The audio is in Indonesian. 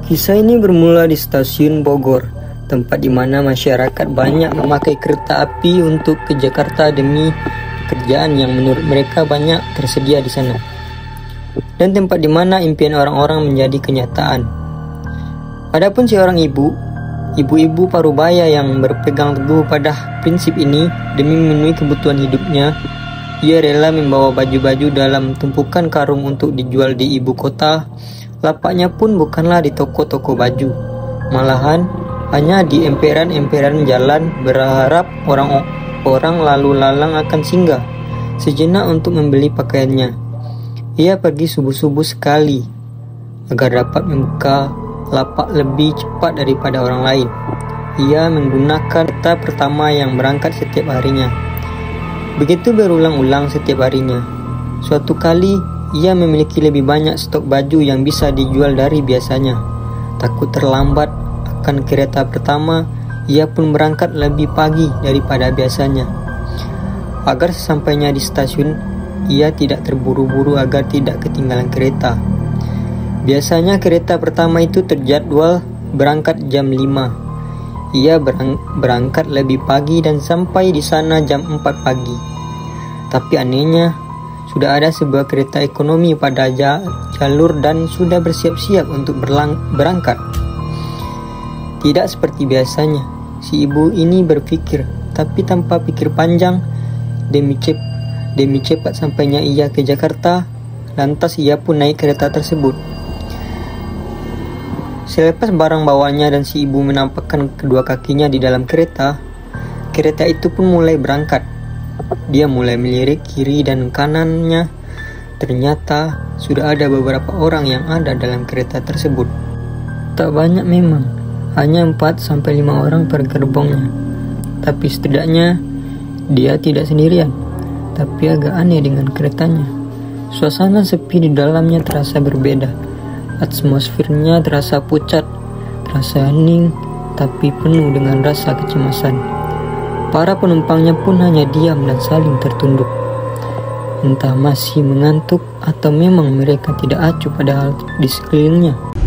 Kisah ini bermula di stasiun Bogor, tempat di mana masyarakat banyak memakai kereta api untuk ke Jakarta demi pekerjaan yang menurut mereka banyak tersedia di sana. Dan tempat di mana impian orang-orang menjadi kenyataan. Adapun seorang ibu-ibu Parubaya yang berpegang teguh pada prinsip ini demi memenuhi kebutuhan hidupnya, ia rela membawa baju-baju dalam tumpukan karung untuk dijual di ibu kota. Lapaknya pun bukanlah di toko-toko baju, malahan hanya di emperan-emperan jalan, berharap orang lalu lalang akan singgah sejenak untuk membeli pakaiannya. Ia pergi subuh-subuh sekali agar dapat membuka lapak lebih cepat daripada orang lain. Ia menggunakan kereta pertama yang berangkat setiap harinya. Begitu berulang-ulang setiap harinya. Suatu kali ia memiliki lebih banyak stok baju yang bisa dijual dari biasanya. Takut terlambat akan kereta pertama, ia pun berangkat lebih pagi daripada biasanya. Agar sesampainya di stasiun, ia tidak terburu-buru agar tidak ketinggalan kereta. Biasanya kereta pertama itu terjadwal berangkat jam 5. Ia berangkat lebih pagi dan sampai di sana jam 4 pagi. Tapi anehnya, sudah ada sebuah kereta ekonomi pada jalur dan sudah bersiap-siap untuk berangkat. Tidak seperti biasanya, si ibu ini berpikir, tapi tanpa pikir panjang. Demi cepat sampainya ia ke Jakarta, lantas ia pun naik kereta tersebut. Selepas barang bawanya dan si ibu menampakkan kedua kakinya di dalam kereta, kereta itu pun mulai berangkat. Dia mulai melirik kiri dan kanannya. Ternyata sudah ada beberapa orang yang ada dalam kereta tersebut. Tak banyak memang, hanya 4-5 orang per gerbongnya. Tapi setidaknya dia tidak sendirian. Tapi agak aneh dengan keretanya. Suasana sepi di dalamnya terasa berbeda. Atmosfernya terasa pucat, terasa hening, tapi penuh dengan rasa kecemasan. Para penumpangnya pun hanya diam dan saling tertunduk. Entah masih mengantuk atau memang mereka tidak acuh pada hal di sekelilingnya.